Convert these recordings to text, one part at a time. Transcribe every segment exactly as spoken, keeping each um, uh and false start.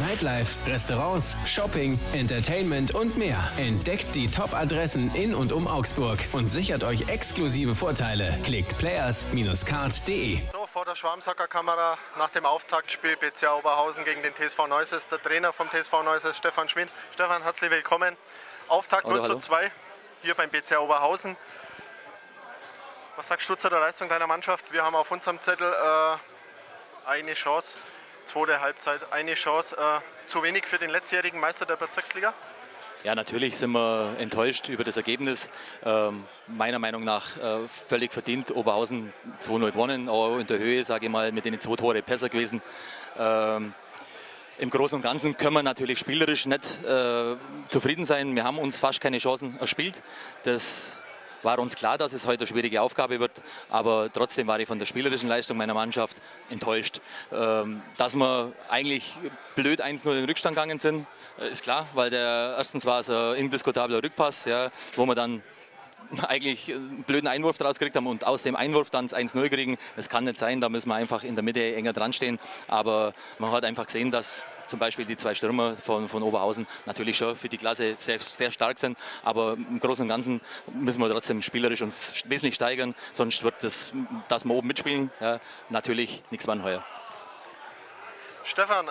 Nightlife, Restaurants, Shopping, Entertainment und mehr. Entdeckt die Top-Adressen in und um Augsburg und sichert euch exklusive Vorteile. Klickt players card punkt de. So, vor der Schwarmsacker-Kamera nach dem Auftaktspiel B C A Oberhausen gegen den T S V Neuses, der Trainer vom T S V Neuses, Stefan Schmid. Stefan, herzlich willkommen. Auftakt null zu zwei hier beim B C A Oberhausen. Was sagst du zu der Leistung deiner Mannschaft? Wir haben auf unserem Zettel äh, eine Chance, zweite Halbzeit, eine Chance. Äh, zu wenig für den letztjährigen Meister der Bezirksliga? Ja, natürlich sind wir enttäuscht über das Ergebnis. Ähm, meiner Meinung nach äh, völlig verdient. Oberhausen zwei null gewonnen, auch in der Höhe, sage ich mal, mit den zwei Tore besser gewesen. Ähm, Im Großen und Ganzen können wir natürlich spielerisch nicht äh, zufrieden sein. Wir haben uns fast keine Chancen erspielt. Das war uns klar, dass es heute eine schwierige Aufgabe wird, aber trotzdem war ich von der spielerischen Leistung meiner Mannschaft enttäuscht. Ähm, dass wir eigentlich blöd eins null in den Rückstand gegangen sind, ist klar, weil der erstens war es ein indiskutabler Rückpass, ja, wo wir dann eigentlich einen blöden Einwurf daraus gekriegt haben und aus dem Einwurf dann das eins null kriegen. Das kann nicht sein, da müssen wir einfach in der Mitte enger dran stehen. Aber man hat einfach gesehen, dass zum Beispiel die zwei Stürmer von, von Oberhausen natürlich schon für die Klasse sehr, sehr stark sind. Aber im Großen und Ganzen müssen wir trotzdem spielerisch uns wesentlich steigern, sonst wird das, dass wir oben mitspielen, ja, natürlich nichts werden heuer. Stefan, äh,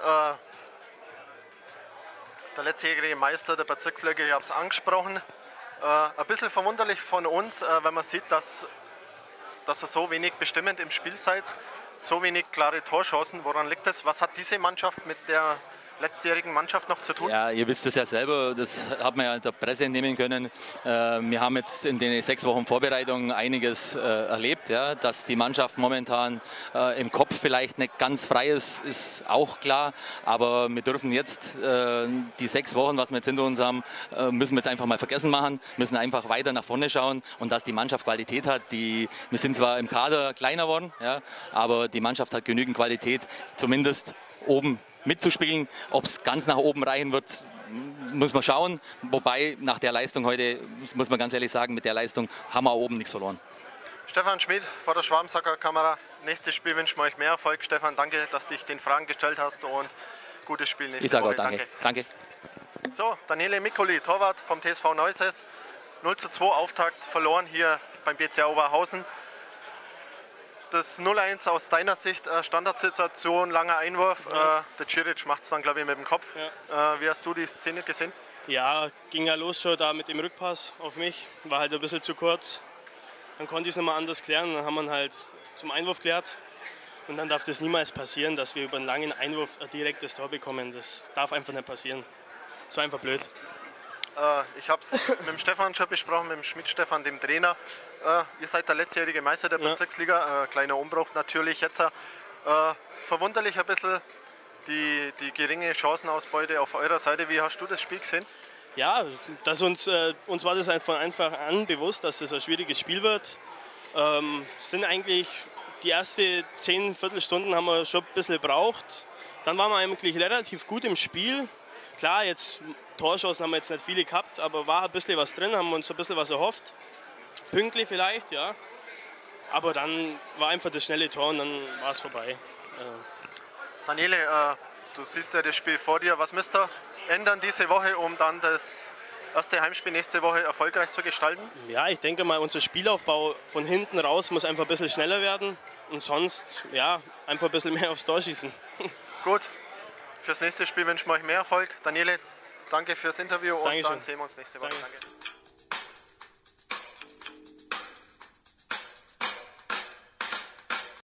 der letztjährige Meister der Bezirksliga, ich habe es angesprochen. Äh, ein bisschen verwunderlich von uns, äh, wenn man sieht, dass, dass ihr so wenig bestimmend im Spiel seid, so wenig klare Torchancen. Woran liegt das? Was hat diese Mannschaft mit der letztjährigen Mannschaft noch zu tun? Ja, ihr wisst es ja selber, das hat man ja in der Presse entnehmen können. Äh, wir haben jetzt in den sechs Wochen Vorbereitung einiges äh, erlebt, ja, dass die Mannschaft momentan äh, im Kopf vielleicht nicht ganz frei ist, ist auch klar. Aber wir dürfen jetzt äh, die sechs Wochen, was wir jetzt hinter uns haben, äh, müssen wir jetzt einfach mal vergessen machen, müssen einfach weiter nach vorne schauen und dass die Mannschaft Qualität hat. Die, wir sind zwar im Kader kleiner geworden, ja, aber die Mannschaft hat genügend Qualität, zumindest oben mitzuspielen. Ob es ganz nach oben reichen wird, muss man schauen. Wobei nach der Leistung heute, muss man ganz ehrlich sagen, mit der Leistung haben wir oben nichts verloren. Stefan Schmid vor der Schwarmsacker-Kamera. Nächstes Spiel wünschen wir euch mehr Erfolg. Stefan, danke, dass du dich den Fragen gestellt hast und gutes Spiel nächste Ich sage auch Woche. danke. danke. danke. So, Daniele Miccoli, Torwart vom T S V Neuses. null zu zwei Auftakt verloren hier beim B C A Oberhausen. Das null eins aus deiner Sicht, äh, Standardsituation, langer Einwurf. Ja. Äh, der Ciric macht es dann, glaube ich, mit dem Kopf. Ja. Äh, wie hast du die Szene gesehen? Ja, ging ja los schon da mit dem Rückpass auf mich. War halt ein bisschen zu kurz. Dann konnte ich es nicht mehr anders klären. Dann haben wir ihn halt zum Einwurf geklärt. Und dann darf das niemals passieren, dass wir über einen langen Einwurf ein direktes Tor bekommen. Das darf einfach nicht passieren. Das war einfach blöd. Äh, ich habe es mit dem Stefan schon besprochen, mit dem Schmidt-Stefan, dem Trainer. Äh, ihr seid der letztjährige Meister der Bezirksliga, äh, kleiner Umbruch natürlich jetzt. Äh, verwunderlich ein bisschen die, die geringe Chancenausbeute auf eurer Seite. Wie hast du das Spiel gesehen? Ja, dass uns, äh, uns war das von Anfang an bewusst, dass das ein schwieriges Spiel wird. Ähm, sind eigentlich die ersten zehn Viertelstunden haben wir schon ein bisschen gebraucht. Dann waren wir eigentlich relativ gut im Spiel. Klar, jetzt Torchancen haben wir jetzt nicht viele gehabt, aber war ein bisschen was drin, haben wir uns ein bisschen was erhofft. Pünktlich vielleicht, ja. Aber dann war einfach das schnelle Tor und dann war es vorbei. Äh. Daniele, äh, du siehst ja das Spiel vor dir. Was müsst ihr ändern diese Woche, um dann das erste Heimspiel nächste Woche erfolgreich zu gestalten? Ja, ich denke mal, unser Spielaufbau von hinten raus muss einfach ein bisschen schneller werden. Und sonst, ja, einfach ein bisschen mehr aufs Tor schießen. Gut, fürs nächste Spiel wünschen wir euch mehr Erfolg. Daniele, danke fürs Interview und Dankeschön. dann sehen wir uns nächste Woche. Danke. Danke.